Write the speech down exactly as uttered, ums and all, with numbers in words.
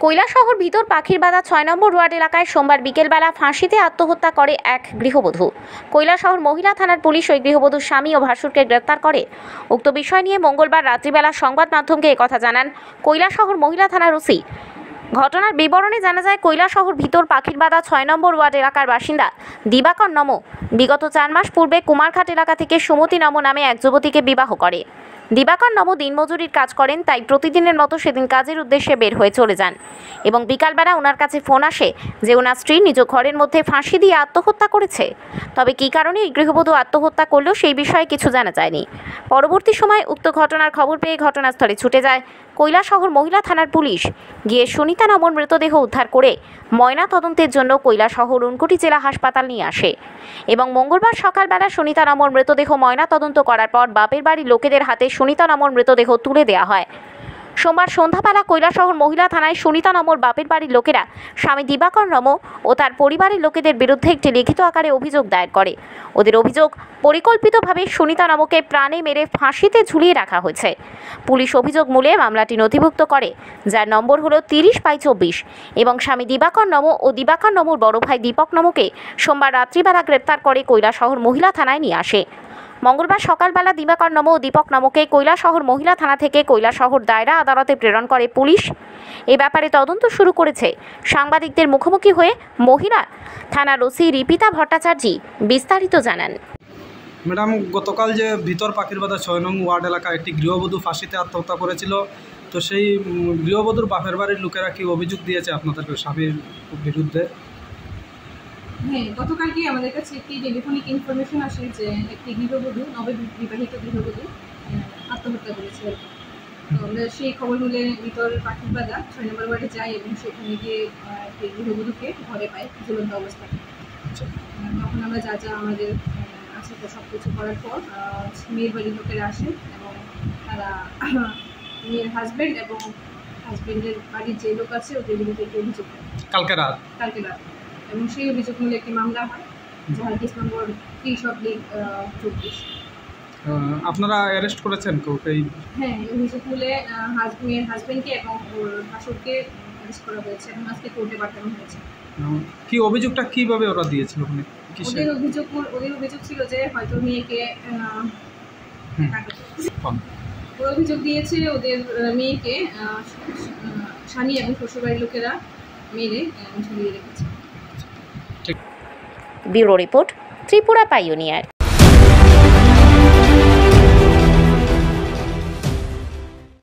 কৈলাসহর ভিতর পাখিরবাদা ছয় নম্বর ওয়ার্ড এলাকায় সোমবার বিকেলবেলা ফাঁসিতে আত্মহত্যা করে এক গৃহবধূ। কৈলাসহর মহিলা থানার পুলিশ ওই গৃহবধূর স্বামী ও ভাসুরকে গ্রেপ্তার করে। উক্ত বিষয় নিয়ে মঙ্গলবার রাত্রিবেলা সংবাদ মাধ্যমকে একথা জানান কৈলাসহর মহিলা থানার ওসি। ঘটনার বিবরণে জানা যায়, কৈলাসহর ভিতর পাখিরবাদা ছয় নম্বর ওয়ার্ড এলাকার বাসিন্দা দিবাকর নমো বিগত চার মাস পূর্বে কুমারঘাট এলাকা থেকে সুমতি নমো নামে এক যুবতীকে বিবাহ করে। দিবাকর নমো দিনমজুরির কাজ করেন, তাই প্রতিদিনের মতো সেদিন কাজের উদ্দেশ্যে বের হয়ে চলে যান এবং বিকালবেলা ওনার কাছে ফোন আসে যে ওনার স্ত্রী নিজ ঘরের মধ্যে ফাঁসি দিয়ে আত্মহত্যা করেছে। তবে কী কারণে এই গৃহবধূ আত্মহত্যা করলেও সেই বিষয়ে কিছু জানা যায়নি। পরবর্তী সময় উক্ত ঘটনার খবর পেয়ে ঘটনাস্থলে ছুটে যায় কৈলাসহর মহিলা থানার পুলিশ। গিয়ে সুনিতা নমোর মৃতদেহ উদ্ধার করে ময়না তদন্তের জন্য কৈলাসহর ঊনকোটি জেলা হাসপাতাল নিয়ে আসে এবং মঙ্গলবার সকালবেলা সুনিতা নমোর মৃতদেহ ময়না তদন্ত করার পর বাপের বাড়ির লোকেদের হাতে সুনিতা নমোর মৃতদেহ তুলে দেওয়া হয়। সোমবার সন্ধ্যাবেলা কৈলাসহর মহিলা থানায় সুনিতা নমোর বাপের বাড়ির লোকেরা স্বামী দিবাকর নমো ও তার পরিবারের লোকেদের বিরুদ্ধে একটি লিখিত আকারে অভিযোগ দায়ের করে। ওদের অভিযোগ, পরিকল্পিতভাবে সুনিতা নমোকে প্রাণে মেরে ফাঁসিতে ঝুলিয়ে রাখা হয়েছে। পুলিশ অভিযোগ মূলে মামলাটি নথিভুক্ত করে, যার নম্বর হলো তিরিশ বাই চব্বিশ এবং স্বামী দিবাকর নমো ও দিবাকর নমোর বড় ভাই দীপক নমোকে সোমবার রাত্রিবেলা গ্রেপ্তার করে কৈলাসহর মহিলা থানায় নিয়ে আসে। মঙ্গলবার সকালবেলা দিবাকর নমো ও দীপক নমোকে কৈলাসহর মহিলা থানা থেকে কৈলাসহর দায়রা আদালতে প্রেরণ করে পুলিশ। এ ব্যাপারে তদন্ত শুরু করেছে। সাংবাদিকদের মুখোমুখি হয়ে মহিলা থানার ওসি রিপিতা ভট্টাচার্য বিস্তারিত জানান। ম্যাডাম, গতকাল যে ভিতর পাখিরবাদা ছয় নং ওয়ার্ড এলাকায় একটি গৃহবধূ ফাঁসিতে আত্মহত্যা করেছিল, তো সেই গৃহবধূর বাপের বাড়ির লোকেরা কি অভিযোগ দিয়েছে আপনাদের স্বামীর বিরুদ্ধে? হ্যাঁ, গতকালকে আমাদের কাছে একটি টেলিফোনিক ইনফরমেশন আসে যে একটি গৃহবধূ, নববিবাহিত গৃহবধূ আত্মহত্যা করেছে। তো আমরা সেই খবর হলে ভিতর পাখিরবাদা ছয় নম্বর ওয়ার্ডে যাই এবং সেখানে গিয়ে একটি গৃহবধূকে ঘরে পাই ঝুলন্ত অবস্থায়। তখন আমরা যা যা আমাদের আছে তো সব কিছু করার পর মেয়ের বাড়ির লোকেরা আসে এবং তারা মেয়ের হাজব্যান্ড এবং হাজব্যান্ডের বাড়ির যে লোক আছে ওদের বিরুদ্ধে একটি অভিযোগ করে কালকে রাত কালকে রাত এবং সেই অভিযোগ মূলে একটি মামলা হয়, যার কেস নম্বর ত্রিশ অব্লিক চব্বিশ। আপনারা অ্যারেস্ট করেছেন কাউকে? হ্যাঁ, অভিযোগ মূলে মেয়ের হাজব্যান্ডকে এবং ওর ভাসুরকে অ্যারেস্ট করা হয়েছে এবং আজকে কোর্টে পাঠানো হয়েছে। কি অভিযোগটা কিভাবে ওরা দিয়েছিল? ওদের অভিযোগ ওদের অভিযোগ ছিল যে হয়তো মেয়েকে ওর অভিযোগ দিয়েছে ওদের মেয়েকে স্বামী এবং শ্বশুরবাড়ির লোকেরা মেরে ঝুলিয়ে রেখেছে। Bureau report, Tripura pioneer.